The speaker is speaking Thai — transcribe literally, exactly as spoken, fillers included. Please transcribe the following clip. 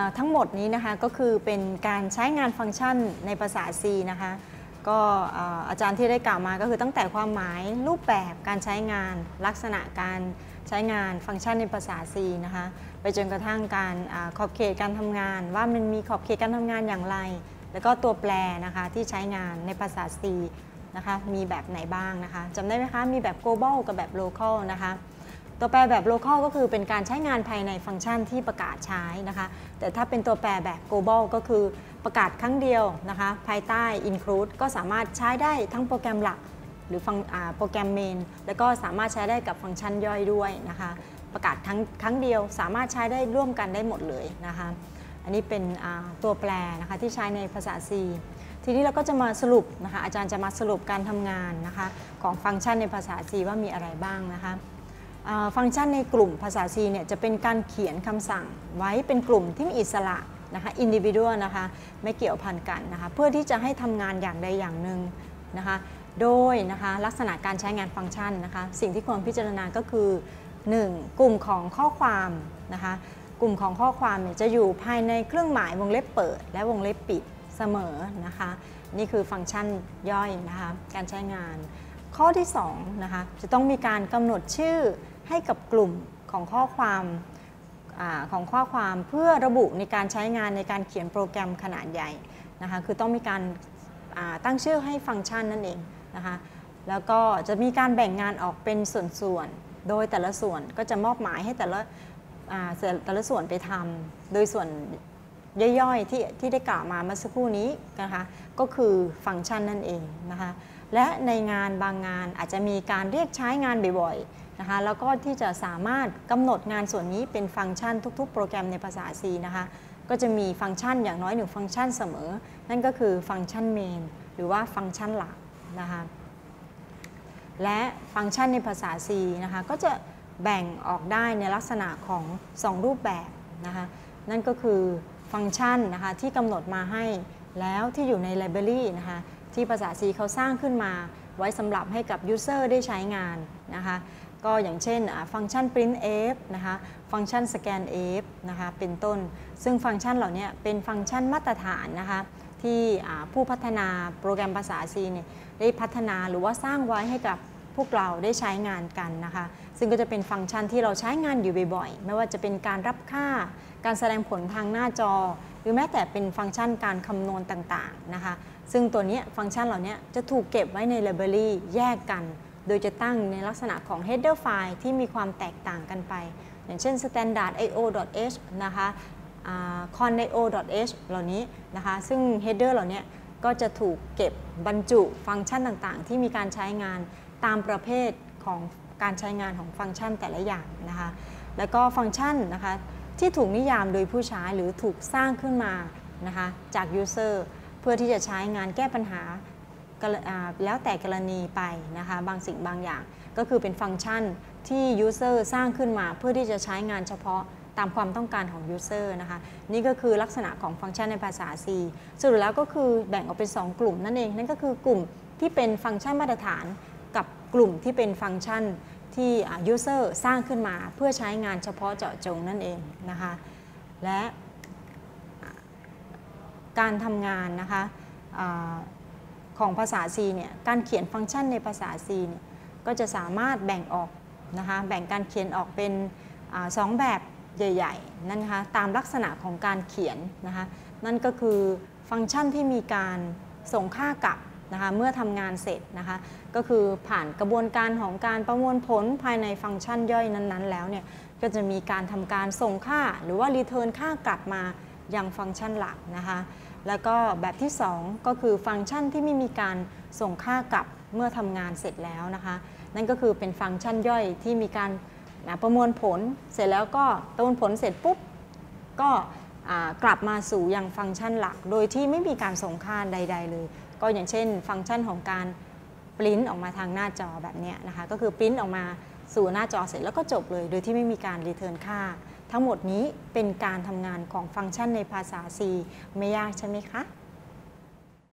ทั้งหมดนี้นะคะก็คือเป็นการใช้งานฟังก์ชันในภาษา C นะคะก็อาจารย์ที่ได้กล่าวมาก็คือตั้งแต่ความหมายรูปแบบการใช้งานลักษณะการใช้งานฟังก์ชันในภาษา C นะคะไปจนกระทั่งการขอบเขตการทำงานว่ามันมีขอบเขตการทำงานอย่างไรแล้วก็ตัวแปรนะคะที่ใช้งานในภาษา C นะคะมีแบบไหนบ้างนะคะจำได้ไหมคะมีแบบ global กับแบบ local นะคะตัวแปรแบบ local ก็คือเป็นการใช้งานภายในฟังก์ชันที่ประกาศใช้นะคะแต่ถ้าเป็นตัวแปรแบบ global ก็คือประกาศครั้งเดียวนะคะภายใต้ include ก็สามารถใช้ได้ทั้งโปรแกรมหลักหรือฟังโปรแกรม main แล้วก็สามารถใช้ได้กับฟังก์ชันย่อยด้วยนะคะประกาศทั้งครั้งเดียวสามารถใช้ได้ร่วมกันได้หมดเลยนะคะอันนี้เป็นตัวแปรนะคะที่ใช้ในภาษา C ทีนี้เราก็จะมาสรุปนะคะอาจารย์จะมาสรุปการทำงานนะคะของฟังก์ชันในภาษา C ว่ามีอะไรบ้างนะคะฟังก์ชันในกลุ่มภาษา C เนี่ยจะเป็นการเขียนคำสั่งไว้เป็นกลุ่มที่มีอิสระนะคะ individual นะคะไม่เกี่ยวพันกันนะคะเพื่อที่จะให้ทำงานอย่างใดอย่างหนึ่งนะคะโดยนะคะลักษณะการใช้งานฟังก์ชันนะคะสิ่งที่ควรพิจารณาก็คือ หนึ่ง กลุ่มของข้อความนะคะกลุ่มของข้อความเนี่ยจะอยู่ภายในเครื่องหมายวงเล็บเปิดและวงเล็บปิดเสมอนะคะนี่คือฟังก์ชันย่อยนะคะการใช้งานข้อที่สองนะคะจะต้องมีการกำหนดชื่อให้กับกลุ่มของข้อความอของข้อความเพื่อระบุในการใช้งานในการเขียนโปรแกรมขนาดใหญ่นะคะคือต้องมีการตั้งชื่อให้ฟังก์ชันนั่นเองนะคะแล้วก็จะมีการแบ่งงานออกเป็นส่วนๆโดยแต่ละส่วนก็จะมอบหมายให้แต่ละแต่ละส่วนไปทำโดยส่วนย่อยๆที่ที่ได้กล่าวมาเมื่อสักครู่นี้นะคะก็คือฟังก์ชันนั่นเองนะคะและในงานบางงานอาจจะมีการเรียกใช้งานบ่อยๆนะคะแล้วก็ที่จะสามารถกำหนดงานส่วนนี้เป็นฟังก์ชันทุกๆโปรแกรมในภาษา C นะคะก็จะมีฟังก์ชันอย่างน้อยหนึ่งฟังก์ชันเสมอนั่นก็คือฟังก์ชัน main หรือว่าฟังก์ชันหลักนะคะและฟังก์ชันในภาษา C นะคะก็จะแบ่งออกได้ในลักษณะของสองรูปแบบนะคะนั่นก็คือฟังก์ชันนะคะที่กำหนดมาให้แล้วที่อยู่ในไลบรารีนะคะที่ภาษา C เขาสร้างขึ้นมาไว้สำหรับให้กับ user ได้ใช้งานนะคะก็อย่างเช่นฟังก์ชัน printf นะคะฟังก์ชัน scanf นะคะเป็นต้นซึ่งฟังก์ชันเหล่านี้เป็นฟังก์ชันมาตรฐานนะคะที่ผู้พัฒนาโปรแกรมภาษา C เนี่ยได้พัฒนาหรือว่าสร้างไว้ให้กับพวกเราได้ใช้งานกันนะคะซึ่งก็จะเป็นฟังก์ชันที่เราใช้งานอยู่บ่อยๆไม่ว่าจะเป็นการรับค่าการแสดงผลทางหน้าจอหรือแม้แต่เป็นฟังก์ชันการคำนวณต่างๆนะคะซึ่งตัวนี้ฟังก์ชันเหล่านี้จะถูกเก็บไว้ในไลบรารีแยกกันโดยจะตั้งในลักษณะของ header file ที่มีความแตกต่างกันไปอย่างเช่น standard.io.h นะคะ con.io.h เหล่านี้นะคะซึ่ง header เหล่านี้ก็จะถูกเก็บบรรจุฟังก์ชันต่างๆที่มีการใช้งานตามประเภทของการใช้งานของฟังก์ชันแต่ละอย่างนะคะแล้วก็ฟังก์ชันนะคะที่ถูกนิยามโดยผู้ใช้หรือถูกสร้างขึ้นมานะคะจาก user เพื่อที่จะใช้งานแก้ปัญหาแล้วแต่กรณีไปนะคะบางสิ่งบางอย่างก็คือเป็นฟังก์ชันที่ user สร้างขึ้นมาเพื่อที่จะใช้งานเฉพาะตามความต้องการของ user นะคะนี่ก็คือลักษณะของฟังก์ชันในภาษา C สรุปแล้วก็คือแบ่งออกเป็นสองกลุ่มนั่นเองนั่นก็คือกลุ่มที่เป็นฟังก์ชันมาตรฐานกับกลุ่มที่เป็นฟังก์ชันที่ user สร้างขึ้นมาเพื่อใช้งานเฉพาะเจาะจงนั่นเองนะคะและการทำงานนะคะของภาษา C เนี่ยการเขียนฟังก์ชันในภาษา C เนี่ยก็จะสามารถแบ่งออกนะคะแบ่งการเขียนออกเป็นสองแบบใหญ่ๆนั่นนะคะตามลักษณะของการเขียนนะคะนั่นก็คือฟังก์ชันที่มีการส่งค่ากลับนะคะเมื่อทำงานเสร็จนะคะก็คือผ่านกระบวนการของการประมวลผลภายในฟังก์ชันย่อยนั้นๆแล้วเนี่ยก็จะมีการทำการส่งค่าหรือว่ารีเทิร์นค่ากลับมายังฟังก์ชันหลักนะคะแล้วก็แบบที่สองก็คือฟังก์ชันที่ไม่มีการส่งค่ากลับเมื่อทำงานเสร็จแล้วนะคะนั่นก็คือเป็นฟังก์ชันย่อยที่มีการประมวลผลเสร็จแล้วก็ประมวลผลเสร็จปุ๊บก็กลับมาสู่ยังฟังก์ชันหลักโดยที่ไม่มีการส่งค่าใดๆเลยก็อย่างเช่นฟังก์ชันของการปริ้นออกมาทางหน้าจอแบบนี้นะคะก็คือปริ้นออกมาสู่หน้าจอเสร็จแล้วก็จบเลยโดยที่ไม่มีการรีเทิร์นค่าทั้งหมดนี้เป็นการทำงานของฟังก์ชันในภาษา C ไม่ยากใช่ไหมคะ